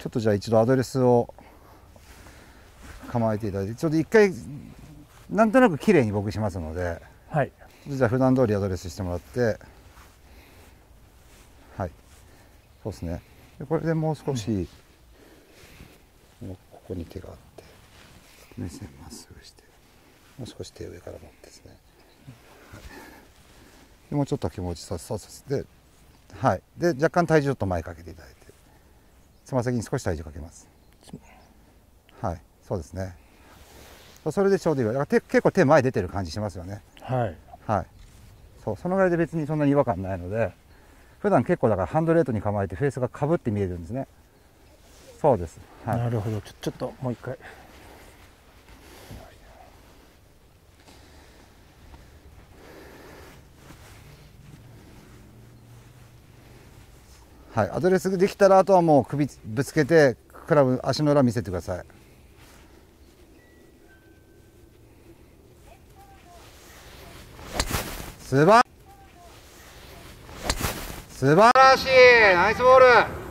ちょっとじゃあ一度アドレスを構えていただいて、ちょっと一回なんとなく綺麗に僕しますので、 はい。 じゃあ普段通りアドレスしてもらって、はい、そうですね。でこれでもう少し、もうここに手があって目線まっすぐして、もう少し手上から持ってですね、はい、でもうちょっと気持ちさせて、はい、で若干体重ちょっと前かけていただいて、つま先に少し体重かけます。はい、そうですね。それでちょうどいい。だから結構手前出てる感じしますよね。 はい。 はい。そう、そのぐらいで別にそんなに違和感ないので、普段結構だからハンドレートに構えてフェースがかぶって見えるんですね。そうです。はい、 なるほど。ちょっともう一回。 はい、アドレスできたらあとはもう首ぶつけてクラブ足の裏見せてください。素晴らしい、ナイスボール。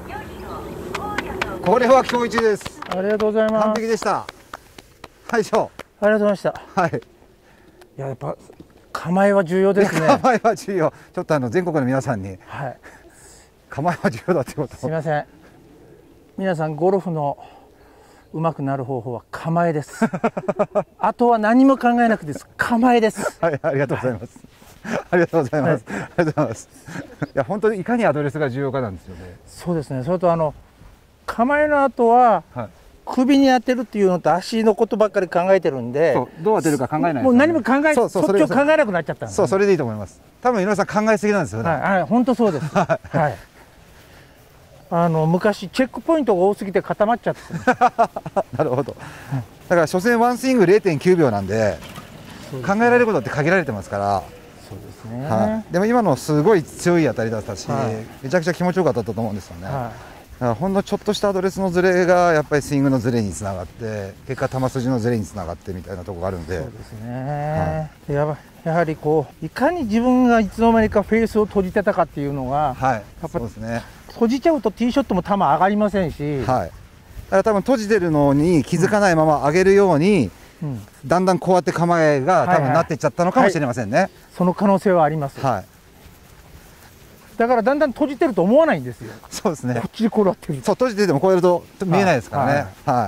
これは今日一です。 ありがとうございます。 完璧でした。はい、そう。 ありがとうございました。 はい。 いや、やっぱ構えは重要ですね。 構えは重要。ちょっと全国の皆さんに、 はい。 構えは重要だってこと。 すみません。皆さんゴルフの上手くなる方法は構えです。あとは何も考えなくてです。構えです。 はい、ありがとうございます。ありがとうございます。ありがとうございます。いや、本当にいかにアドレスが重要かなんですよね。 そうですね。それと構えの後は、 はい、 首に当てるっていうのと足のことばっかり考えてるんで、 どう当てるか考えないです、ね、 もう何も考え、 そっち考えなくなっちゃったんです、ね。 そう、それでいいと思います。多分井上さん考えすぎなんですよね。 はい、はい、本当そうです。はい。昔チェックポイントが多すぎて固まっちゃって。 なるほど。だから所詮ワンスイング 0.9 秒なんで、考えられることって限られてますから。 そうですね。 はい。でも今のすごい強い当たりだったし、 はい、 めちゃくちゃ気持ちよかったと思うんですよね。 はい、 だからほんのちょっとしたアドレスのズレがやっぱりスイングのズレにつながって、結果球筋のズレにつながってみたいなところがあるんで。 そうですね。はい、やはりいかに自分がいつの間にかフェースを閉じてたかっていうのが、 はい、 やっぱそうですね。 閉じちゃうとティーショットも球上がりませんし、 はい、だから多分閉じてるのに気づかないまま上げるように、だんだんこうやって構えが多分なっていっちゃったのかもしれませんね。 その可能性はあります。 はい。 だからだんだん閉じてると思わないんですよ。 そうですね。 こっちに転がってる。 そう、閉じててもこうやると見えないですからね。はい。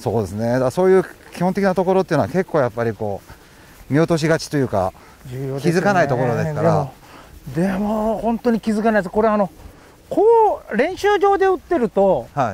そうですね。だからそういう基本的なところっていうのは結構やっぱり見落としがちというか、気づかないところですから。 でも本当に気づかないです。これ練習場で打ってると、はい、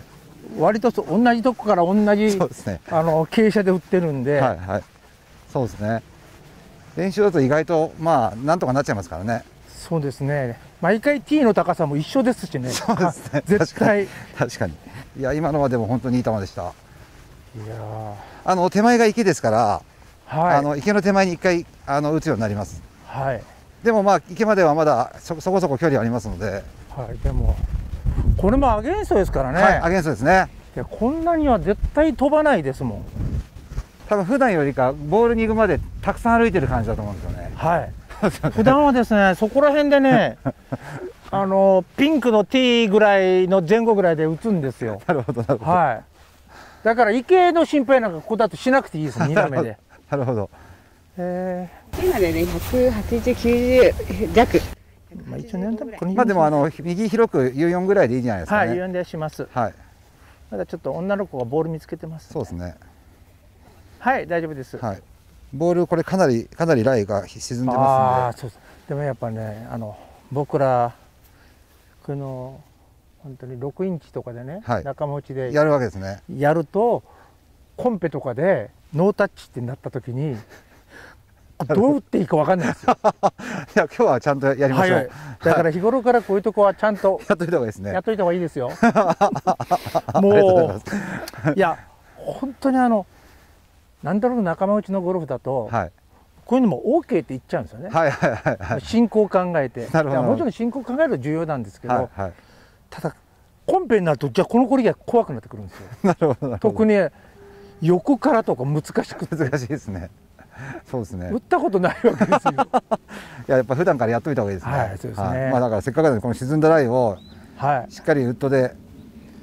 割と同じとこから同じ、そうですね、傾斜で打ってるんで、 はい、はい、そうですね。練習だと意外となんとかなっちゃいますからね。 そうですね。毎回ティーの高さも一緒ですしね。 そうですね。 絶対。 確かに。いや、今のはでも本当にいい球でした。いや手前が池ですから、 はい、 池の手前に一回打つようになります。 はい。 でも池まではまだそこそこ距離ありますので。 はい、でもこれもアゲンストですからね。 はい、アゲンストですね。 いや、こんなには絶対飛ばないですもん。 多分普段よりかボールに行くまでたくさん歩いてる感じだと思うんですよね。 はい。普段はですね、そこら辺でね、ピンクのティーぐらいの前後ぐらいで打つんですよ。 なるほど、なるほど。 はい。だから池の心配なんかここだとしなくていいです、2打目で。 なるほど。 今でね、180、90弱。 一応ね、 でも右広く U4 ぐらいでいいじゃないですかね。 はい、U4 でします。 はい。 まだちょっと女の子がボール見つけてます、ね。 そうですね。 はい、大丈夫です。 はい。ボールこれかなりライが沈んでますんで。 ああ、そうです。でもやっぱね、僕ら本当に6インチとかでね、はい、仲間内でやるわけですね。 やるとコンペとかでノータッチってなった時にどう打っていいか分かんないですよ。 いや、今日はちゃんとやりましょう。はい、 だから日頃からこういうとこはちゃんとやっといた方がいいですね。 やっといた方がいいですよ。もういや本当になんとなく仲間内のゴルフだと、はい、こういうのも OK って言っちゃうんですよね。進行を考えて。もちろん進行を考えるの重要なんですけど、はいはい、ただコンペになるとじゃあこのコリが怖くなってくるんですよ。 なるほど。 特に横からとか難しくて。 難しいですね。そうですね。 打ったことないわけですよ。 いや、やっぱ普段からやっといた方がいいですね。 はい、そうですね。 だからせっかくなのでこの沈んだライをしっかりウッドで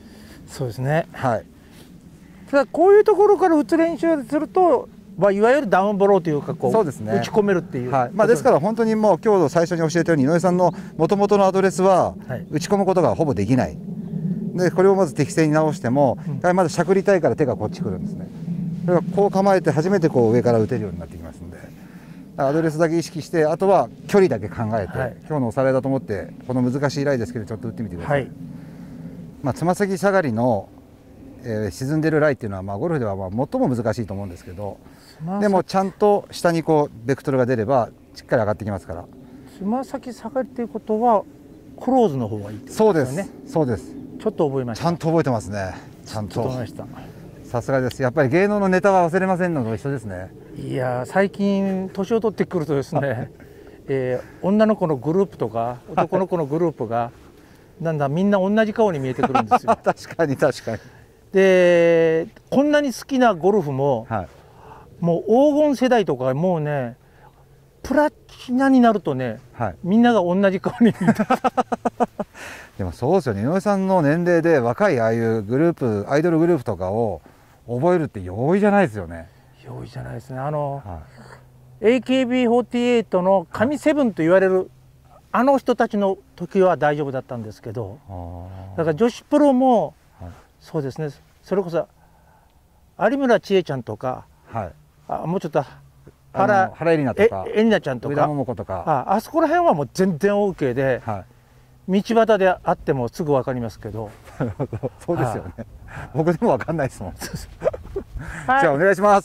そうですね。 はい。 ただこういうところから打つ練習すると、いわゆるダウンブローというかそうですね、 打ち込めるっていう、 はい、ですから本当にもう今日最初に教えたように井上さんのもともとのアドレスは打ち込むことがほぼできない、でこれをまず適正に直しても、まずしゃくりたいから手がこっち来るんですね。それがこう構えて初めてこう上から打てるようになってきますので、アドレスだけ意識してあとは距離だけ考えて、今日のおさらいだと思ってこの難しいライですけどちょっと打ってみてください。つま先下がりの沈んでるライっていうのはゴルフでは最も難しいと思うんですけど、でもちゃんと下にこうベクトルが出ればしっかり上がってきますから。 つま先下がりっていうことはクローズの方がいいってことですね。 そうです。 ちょっと覚えました。 ちゃんと覚えてますね。ちゃんと。 ました。 さすがです。やっぱり芸能のネタは忘れませんのと一緒ですね。 いや最近年を取ってくるとですね、女の子のグループとか男の子のグループがなんだみんな同じ顔に見えてくるんですよ。 確かに確かに。 でこんなに好きなゴルフも、もう黄金世代とかもうねプラチナになるとね、みんなが同じ顔に見えてでもそうですよね。井上さんの年齢で若いああいうグループアイドルグループとかを覚えるって容易じゃないですよね。 容易じゃないですね。AKB48 の神セブンと言われるあの人たちの時は大丈夫だったんですけど、だから女子プロも、そうですね、それこそ有村千恵ちゃんとか、もうちょっと原恵里奈とか恵里奈ちゃんとか上田桃子とか、あそこら辺はもう全然 OK で、道端であってもすぐ分かりますけど。 そうですよね。僕でも分かんないですもん。じゃあお願いします。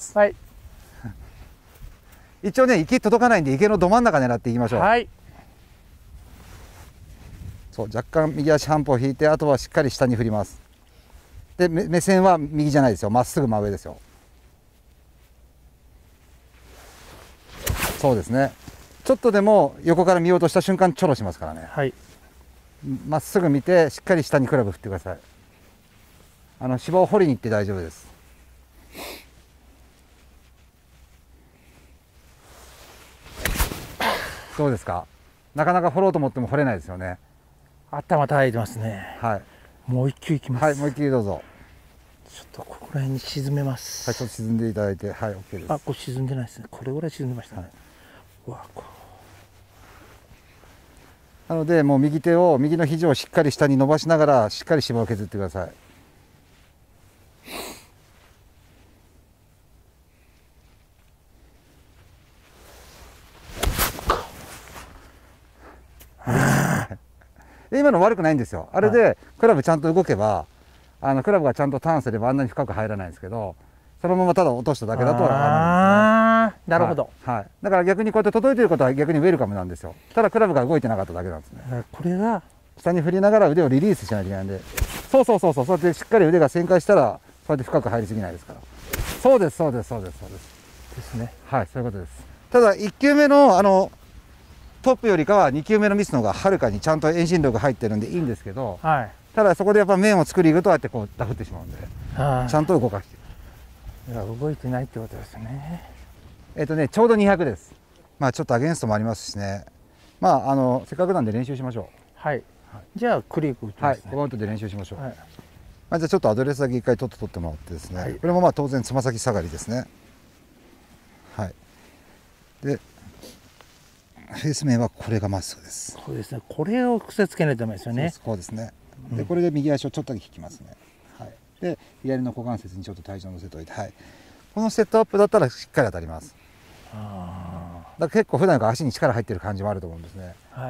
一応ね池届かないんで池のど真ん中狙っていきましょう。そう若干右足半歩引いてあとはしっかり下に振ります。で目線は右じゃないですよ。まっすぐ真上ですよ。そうですね。ちょっとでも横から見ようとした瞬間ちょろしますからね。まっすぐ見てしっかり下にクラブ振ってください。芝を掘りに行って大丈夫です。どうですか。なかなか掘ろうと思っても掘れないですよね。 頭叩いてますね。もう一球いきます。 もう一球どうぞ。 ちょっとここら辺に沈めます。 ちょっと沈んでいただいて、OK です。 これ沈んでないですね。これぐらい沈んでましたね。 なのでもう右の肘をしっかり下に伸ばしながらしっかり芝を削ってください。今の悪くないんですよ。あれでクラブちゃんと動けばクラブがちゃんとターンすればあんなに深く入らないんですけど、そのままただ落としただけだとなるほど。 だから逆にこうやって届いてることは逆にウェルカムなんですよ。ただクラブが動いてなかっただけなんですね。 これが下に振りながら腕をリリースしないといけないんで、そうやってしっかり腕が旋回したらそうやって深く入りすぎないですから。そうですですね。そういうことです。ただ1球目のトップよりかは2球目のミスの方がはるかにちゃんと遠心力入ってるんでいいんですけど、ただそこでやっぱ面を作りいくとああやってこうダフってしまうんで、ちゃんと動かして動いてないってことですね。 ちょうど200です。ちょっとアゲンストもありますしね。せっかくなんで練習しましょう。 じゃあクリーク打ちますね。 この後で練習しましょう。じゃあちょっとアドレスだけ一回取ってもらってですね、これも当然つま先下がりですね。でフェース面はこれがまっすぐです。 そうですね。これを癖つけないとダメですよね。 そうですね。でこれで右足をちょっとだけ引きますね。で左の股関節にちょっと体重を乗せておいて、このセットアップだったらしっかり当たります。だから結構普段から足に力入ってる感じもあると思うんですね。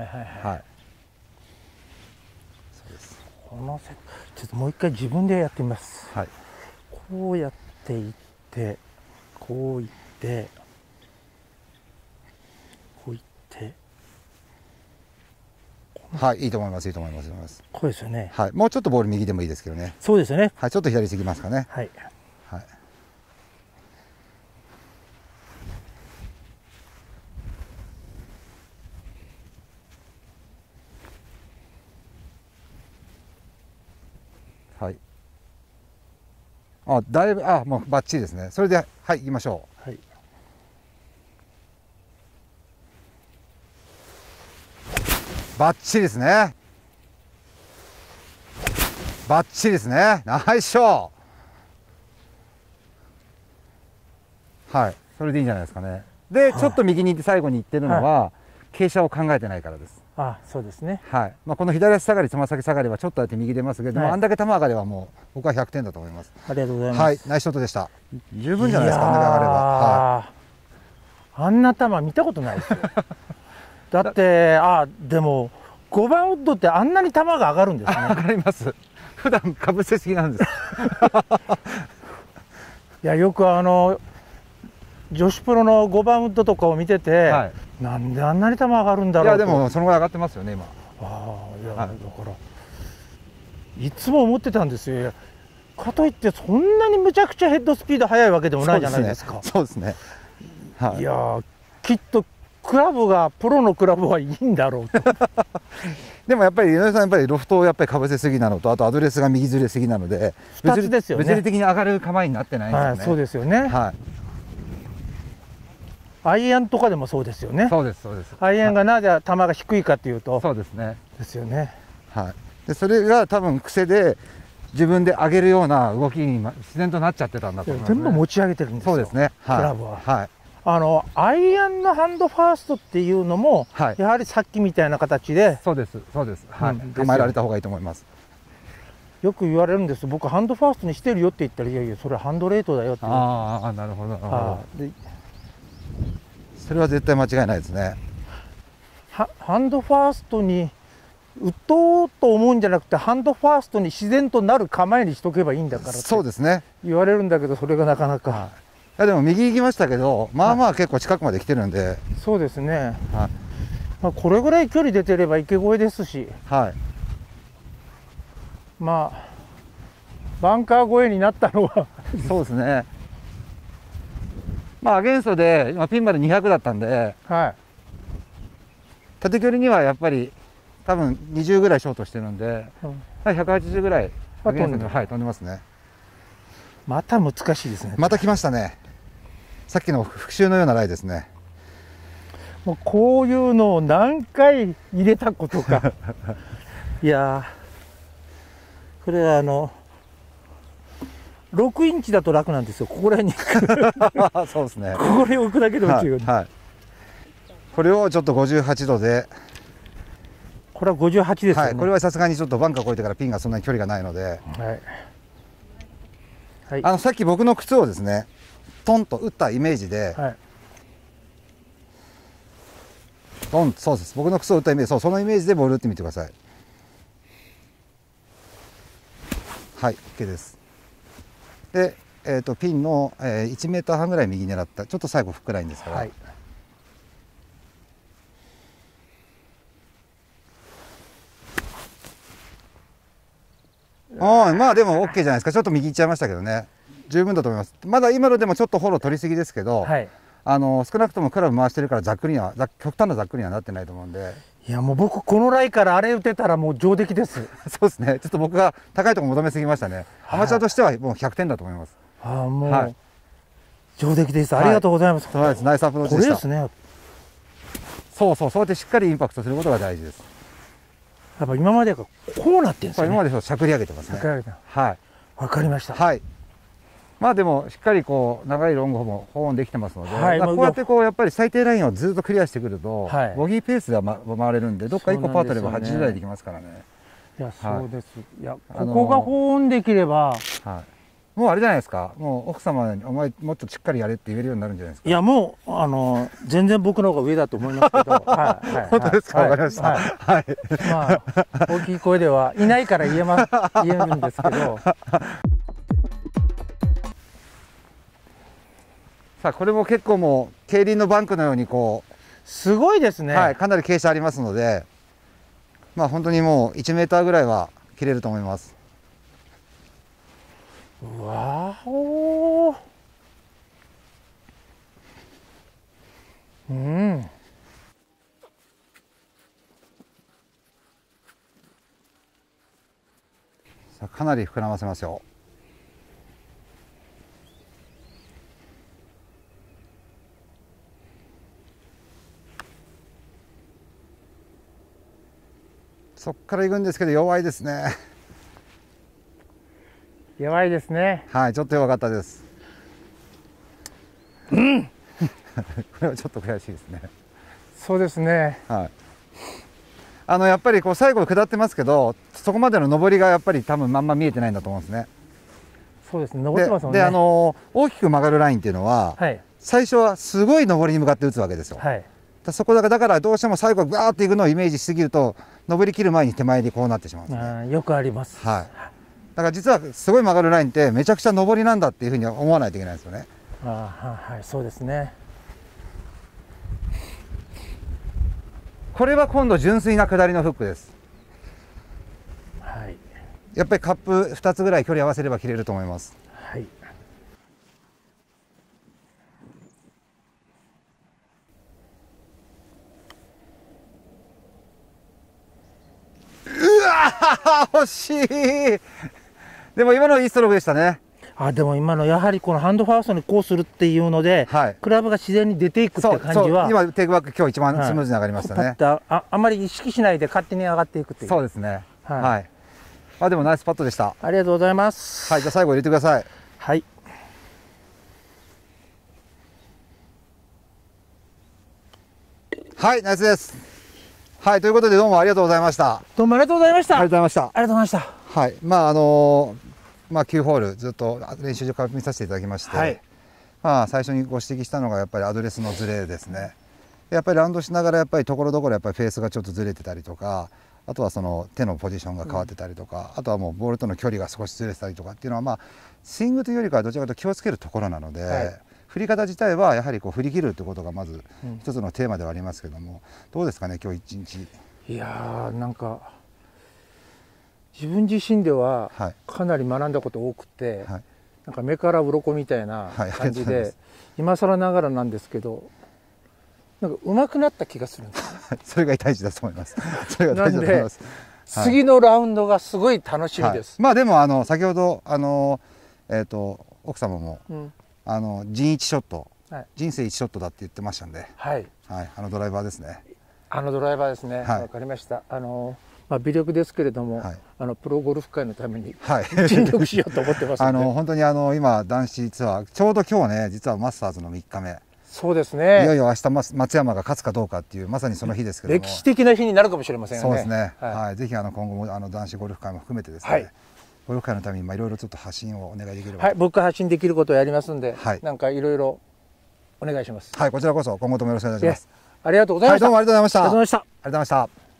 そうです。このちょっともう一回自分でやってみます。こうやっていってこういってこういって。 いいと思います。 こうですよね。 もうちょっとボール右でもいいですけどね。 そうですよね。 ちょっと左すぎますかね。だいぶもうバッチリですね。それで行きましょう。バッチリですね。 バッチリですね。ナイスショー。はい、それでいいんじゃないですかね。で、ちょっと右に行って最後に行ってるのは、傾斜を考えてないからです。 あ、そうですね。 はい。まあ、この左足下がり、つま先下がりはちょっとやって右出ますけども、あんだけ球上がりはもう僕は100点だと思います。 ありがとうございます。 はい、ナイスショットでした。十分じゃないですか、あんだけ上がれば。はい、 あんな球見たことないですよ。だって、でも5番ウッドってあんなに球が上がるんですね。 上がります。普段かぶせすぎなんです。 いや、よく女子プロの5番ウッドとかを見てて、はい、なんであんなに球上がるんだろうと。 いや、でもそのぐらい上がってますよね、今。 いや、だからいつも思ってたんですよ。かといってそんなにむちゃくちゃヘッドスピード速いわけでもないじゃないですか。 そうですね。 はい、いや、きっとクラブがプロのクラブはいいんだろうと。 でもやっぱり井上さん、やっぱりロフトをやっぱりかぶせすぎなのと、あとアドレスが右ずれすぎなので、 2つですよね。 物理的に上がる構えになってないんですよね。 はい、そうですよね。 はい。 アイアンとかでもそうですよね。 そうです、そうです。 アイアンがなぜ球が低いかっていうと、 そうですね。 ですよね。 はい。で、それが多分癖で自分で上げるような動きに自然となっちゃってたんだと思いますね。 全部持ち上げてるんですよ。 そうですね。 クラブは。 はい。 アイアンのハンドファーストっていうのも、はい、やはりさっきみたいな形で。 そうです、そうです。はい。構えられた方がいいと思います。 よく言われるんです。僕ハンドファーストにしてるよって言ったら、いやいや、それハンドレートだよって。 ああ、なるほど。それは絶対間違いないですね。 ハンドファーストに打とうと思うんじゃなくて、ハンドファーストに自然となる構えにしとけばいいんだからって。 そうですね。 言われるんだけど、それがなかなか。 いや、でも右行きましたけど、まあまあ結構近くまで来てるんで。 そうですね。はい、まあこれぐらい距離出てれば池越えですし。はい。まあバンカー越えになったのはそうですね。まあアゲンストで今ピンまで200だったんで、はい、縦距離にはやっぱり多分20ぐらいショートしてるんで、180ぐらいアゲンストに飛んでますね。 また難しいですね。 また来ましたね。さっきの復習のようなライですね。 もうこういうのを何回入れたことか。いやこれは6インチだと楽なんですよ。ここら辺にそうですね。 これを置くだけで落ちるように、 はい、これをちょっと58度で、 これは58ですよね。 はい、これはさすがにちょっとバンカー越えてからピンがそんなに距離がないので、はいはい、さっき僕の靴をですねトンと打ったイメージで、はい、トン、そうです、僕の靴を打ったイメージ、そのイメージでボール打ってみてください。はい、OK です。で、ピンの、1メーター半ぐらい右狙った、ちょっと最後フックラインですから、はい、まあでも OK じゃないですか。ちょっと右行っちゃいましたけどね、十分だと思います。まだ今のでもちょっとフォロー取りすぎですけど、はい、少なくともクラブ回してるからざっくりには、極端なざっくりにはなってないと思うんで。 いやもう僕このライからあれ打てたらもう上出来です。 そうですね。ちょっと僕が高いところ求めすぎましたね。アマチュアとしてはもう100点だと思います。 もう、はい、上出来です。ありがとうございます。 はい、ナイスアプローチでした。 これですね。 そうやってしっかりインパクトすることが大事です。 やっぱ今までがこうなってるんですね。 今までしゃくり上げてますね。はい。 わかりました。 はい。まあでもしっかりこう長いロングも保温できてますので、はい、こうやってこうやっぱり最低ラインをずっとクリアしてくると、はい、ボギーペースで回れるんで、どっか1個パー取れば80台できますからね。 いやそうです。いやここが保温できれば、 はい、もうあれじゃないですか。もう奥様にお前もっとしっかりやれって言えるようになるんじゃないですか。 いやもう全然僕の方が上だと思いますけど、はい、 本当ですか。わかりました。はい。 まあ大きい声ではいないから言えるんですけど。 さあこれも結構もう競輪のバンクのようにこうすごいですね。 はい、かなり傾斜ありますので、まあ本当にもう1メーターぐらいは切れると思います。 わお。うん。 さあかなり膨らませますよ。そこから行くんですけど弱いですね。 やばいですね。 はい、ちょっと弱かったです。これはちょっと悔しいですね。 そうですね。 はい。やっぱりこう最後下ってますけど、そこまでの上りがやっぱり多分まんま見えてないんだと思うんですね。 そうですね。上ってますもんね。 で、大きく曲がるラインっていうのは、はい、最初はすごい上りに向かって打つわけですよ。はい、そこだからどうしても最後ガーっていくのをイメージしすぎると、上り切る前に手前にこうなってしまうんですね。 よくあります。 はい。だから実はすごい曲がるラインってめちゃくちゃ上りなんだっていうふうに思わないといけないんですよね。 はい、そうですね。 これは今度純粋な下りのフックです。 はい。 やっぱりカップ2つぐらい距離合わせれば切れると思います。 はい。 うわー、惜しい。でも今のいいストロークでしたね。 でも今のやはりこのハンドファーストにこうするっていうので、はい、クラブが自然に出ていくって感じは、 今テイクバック今日一番スムーズに上がりましたね。 あまり意識しないで勝手に上がっていくっていう。 そうですね。はい。でもナイスパットでした。 ありがとうございます。 はい、じゃあ最後入れてください。 はい。 はい、ナイスです。はい、ということでどうもありがとうございました。 どうもありがとうございました。 ありがとうございました。 ありがとうございました。 はい、9ホールずっと練習場から見させていただきまして、はい、最初にご指摘したのがやっぱりアドレスのズレですね。やっぱりラウンドしながらやっぱりところどころやっぱりフェースがちょっとずれてたりとか、あとはその手のポジションが変わってたりとか、あとはもうボールとの距離が少しずれてたりとかっていうのはスイングというよりかはどちらかというと気をつけるところなので、はい、振り方自体はやはりこう振り切るということがまず一つのテーマではありますけども、どうですかね今日一日。 いやーなんか自分自身ではかなり学んだこと多くて、はい、なんか目から鱗みたいな感じで、今更ながらなんですけど、なんか上手くなった気がするんですそれが大事だと思います。それが大事だと思います。 次のラウンドがすごい楽しみです。 でも先ほど奥様も、人一ショット、人生一ショットだって言ってましたんで、はい、ドライバーですね。 ドライバーですね。わかりました。微力ですけれども、プロゴルフ界のために尽力しようと思ってますので、 本当に今男子ツアーちょうど今日ね実はマスターズの3日目。 そうですね。 いよいよ明日松山が勝つかどうかっていうまさにその日ですけども、 歴史的な日になるかもしれませんよね。 そうですね。はい。ぜひ今後も男子ゴルフ界も含めてですね、ゴルフ界のためにいろいろちょっと発信をお願いできれば。 はい。僕が発信できることをやりますんで、なんかいろいろお願いします。 はい。こちらこそ今後ともよろしくお願いします。 ありがとうございました。 はい。どうもありがとうございました。 ありがとうございました。 ありがとうございました。